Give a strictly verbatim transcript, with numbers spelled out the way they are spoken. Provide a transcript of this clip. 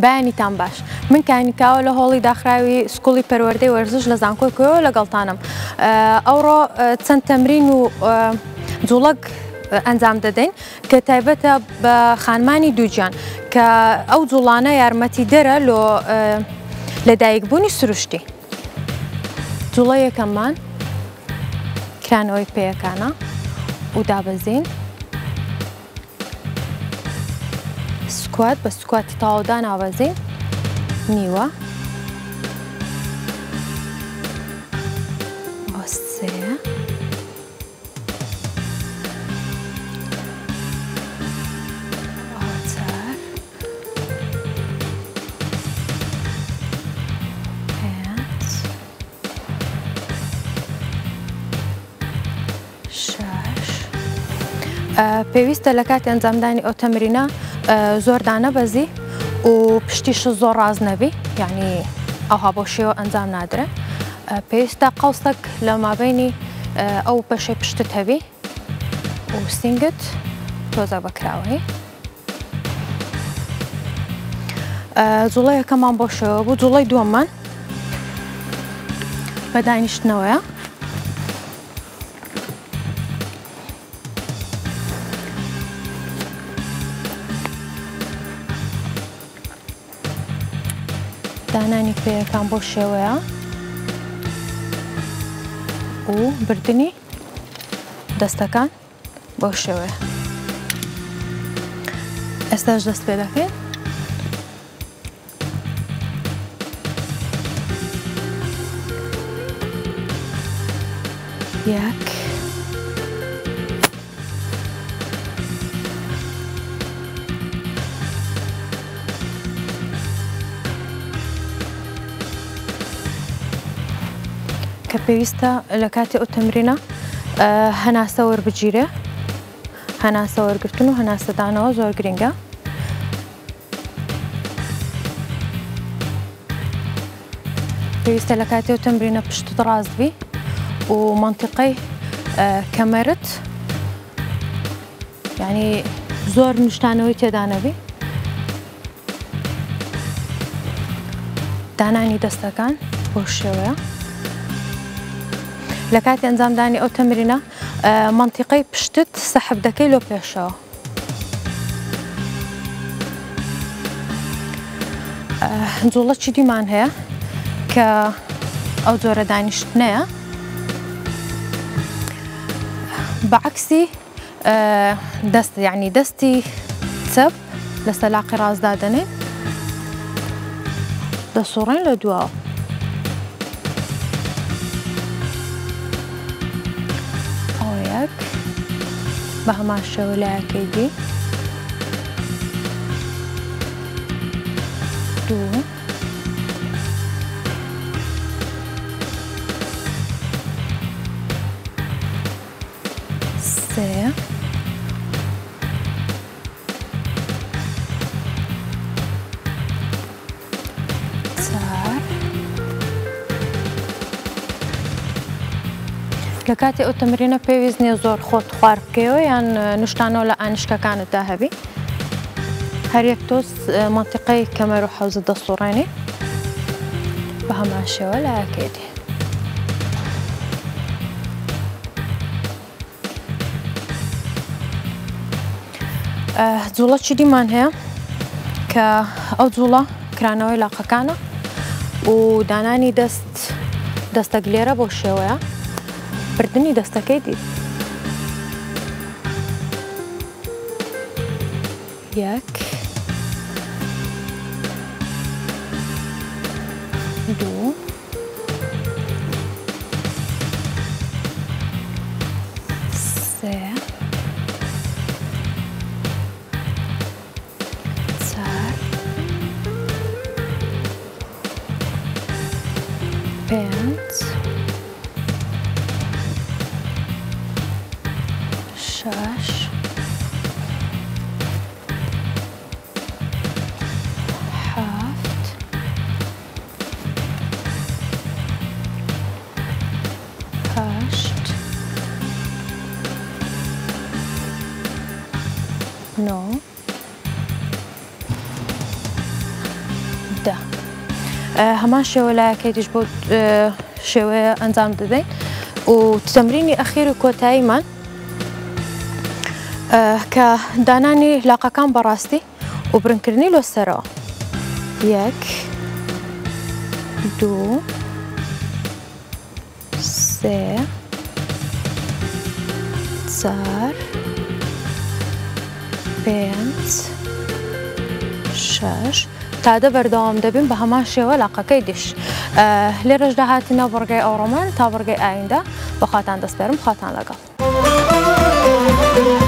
بەیانیتان باش من کاینیکاوە لە هۆڵی داخراوی سکوڵی پەروەردەی وەرزش لە زانکۆی کۆیەوە لەگەڵتانم ئەوڕۆ چەند تەمرین و جوڵک ئەنجام دەدەین کە تایبەتە بە خانمانی دووجیان کە ئەو جوڵانە یارمەتی دەرە لە دایکبوونی سروشتی. جوڵە یەکەممان کرانەوەی پێیەکانە و دابەزین سکوات بە سکواتی تاوەدا ناوەزین نیوە سێ چار پێنج شەش پێویستە لە کاتی ئەنجامدانی ئەو تەمرینە زۆر دانەبەزی و پشتیش زۆر ڕاز نەبی یعنی ئەوها بۆ شێوە ئەنجام نادرێت پێویستە قەوسێک لە مابینی ئەو پەشەی پشتت هەبی و سینگت تۆزە بەکراوەی. جوڵە یەکەمان بۆ شێوە بوو. جوڵەی دووەممان بە دانیشتنەوەیە دانانی پێیەکان بۆ شێوەیە و بردننی دەستەکان بۆ شێوەیە. ئێستاش دەست پێ دەکەین یەک کە پێویستە لە کاتی ئەو تەمرینە هەناسە وەربگیرێ. هەناسە وەرگرتن و هەناسەدانەوە زۆر گرنگە. پێویستە لە کاتی ئەو تەمرینە پشتت ڕاستبی و مەنتیقەی کەمەرت یعنی زۆر نیشتانەوەی تێدا نەبی. دانانی دەستەکان بۆ شێوەیە لە کاتی ئەنجامدانی ئەو تەمرینە مەنتیقەی پشتت سەحب دەکەی لۆ پێشەوە. جوڵە چی دیمان هەیە کە ئەو جۆرە دانیشتنەیە بەعکسی دەست یعنی دەستی چەپ لە سەلاقی ڕازدا دەنێ دەسوڕێن لە دواوە. بە هەمان شێوە لایەکەی دی دوو سێ چار لە کاتی ئەو تەمرینە پێویست نییە زۆر خۆت خوار بکەیەوە یان نیشتانەوە لە ئانیشکەکانتدا هەبی. هەر یەک تۆز مەنتیقەی کەمەر و حەوزت دەسوڕێنی بە هەمان شێوە لایەکەی دی. جوڵە چی دیمان هەیە کە ئەو جوڵە کرانەوەی لاقەکانە و دانانی دەست دەستەگلێرە بۆ شێوەیە بردننی دەستەکەی دی. یەک دوو سێ چار پێنج شەش حەفت هەشت نۆ هەمان شێوە لایەکەی دیش بۆ شێوەیە ئەنجام دەدەین و تەمرینی ئەخیر و کۆتاییمان کە دانانی لاقەکان بەڕاستی و برنکردنی لۆستەرەوە. یەک دوو سێ چار پێنج شەش تا دە بەردەوام دەبین بە هەمان شێوە لاقەکەی دیش. لێرەش داهاتینە بڕگەی ئەوڕۆمان تا بڕگەی ئایندا بە خواتان دەسپێرم، خواتان لەگەڵ.